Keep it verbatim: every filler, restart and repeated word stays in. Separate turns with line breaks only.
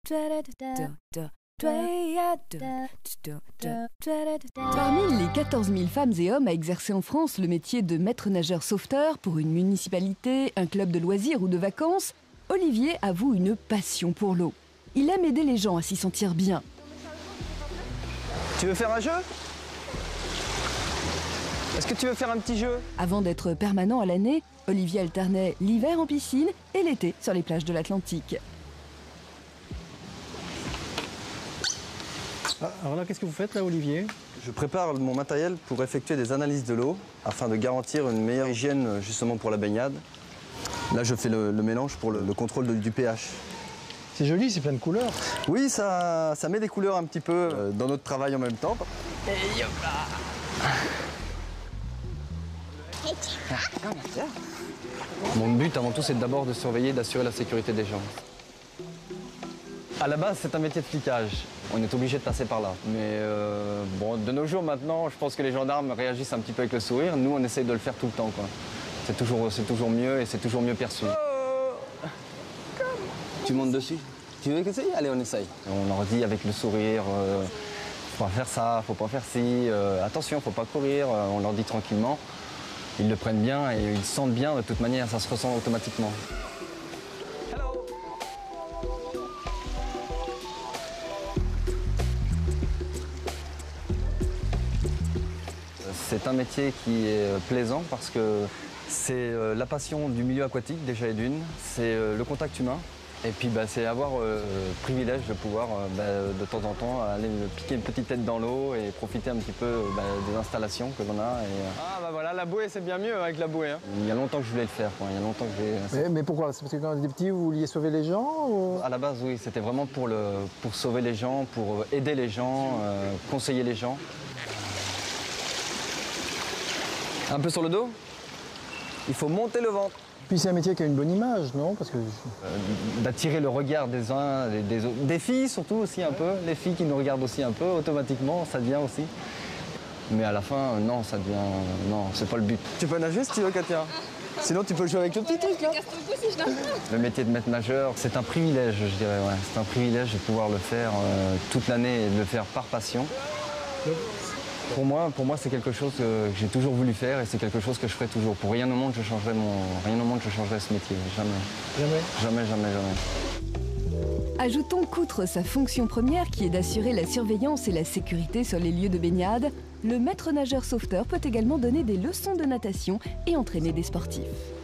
Parmi les quatorze mille femmes et hommes à exercer en France le métier de maître nageur sauveteur pour une municipalité, un club de loisirs ou de vacances, Olivier avoue une passion pour l'eau. Il aime aider les gens à s'y sentir bien.
Tu veux faire un jeu? Est-ce que tu veux faire un petit jeu?
Avant d'être permanent à l'année, Olivier alternait l'hiver en piscine et l'été sur les plages de l'Atlantique.
Ah, alors là, qu'est-ce que vous faites là, Olivier?
Je prépare mon matériel pour effectuer des analyses de l'eau afin de garantir une meilleure hygiène justement pour la baignade. Là, je fais le, le mélange pour le, le contrôle de, du pH.
C'est joli, c'est plein de couleurs.
Oui, ça, ça met des couleurs un petit peu euh, dans notre travail en même temps. Et hop là. Mon but avant tout, c'est d'abord de surveiller et d'assurer la sécurité des gens. À la base, c'est un métier de flicage. On est obligé de passer par là. Mais euh, bon, de nos jours maintenant, je pense que les gendarmes réagissent un petit peu avec le sourire. Nous, on essaye de le faire tout le temps, quoi. C'est toujours, c'est toujours mieux et c'est toujours mieux perçu. Oh, tu montes dessus? Tu veux essayer? Allez, on essaye. On leur dit avec le sourire, euh, faut pas faire ça, faut pas faire ci, euh, attention, faut pas courir. Euh, on leur dit tranquillement. Ils le prennent bien et ils se sentent bien. De toute manière, ça se ressent automatiquement. C'est un métier qui est plaisant parce que c'est la passion du milieu aquatique déjà et d'une, c'est le contact humain et puis bah, c'est avoir euh, le privilège de pouvoir bah, de temps en temps aller piquer une petite tête dans l'eau et profiter un petit peu bah, des installations que l'on a. Et... Ah bah voilà, la bouée c'est bien mieux avec la bouée. Hein. Il y a longtemps que je voulais le faire, quoi. Il y a longtemps que j'ai...
Mais, mais pourquoi? C'est parce que quand vous étiez petit, vous vouliez sauver les gens ou...
À la base oui, c'était vraiment pour, le, pour sauver les gens, pour aider les gens, euh, conseiller les gens. Un peu sur le dos. Il faut monter le ventre.
Puis c'est un métier qui a une bonne image, non? Parce que...
Euh, d'attirer le regard des uns, des, des autres. Des filles surtout aussi un peu. Les filles qui nous regardent aussi un peu, automatiquement, ça devient aussi. Mais à la fin, non, ça devient... Non, c'est pas le but. Tu peux nager si tu veux, Katia. Sinon, tu peux jouer avec le petit truc, là. Le métier de maître nageur, c'est un privilège, je dirais. Ouais. C'est un privilège de pouvoir le faire euh, toute l'année et de le faire par passion. Pour moi, pour moi c'est quelque chose que j'ai toujours voulu faire et c'est quelque chose que je ferai toujours. Pour rien au monde, je changerai, mon... rien au monde, je changerai ce métier. Jamais.
Jamais?
Jamais, jamais, jamais.
Ajoutons qu'outre sa fonction première qui est d'assurer la surveillance et la sécurité sur les lieux de baignade, le maître nageur sauveteur peut également donner des leçons de natation et entraîner des sportifs.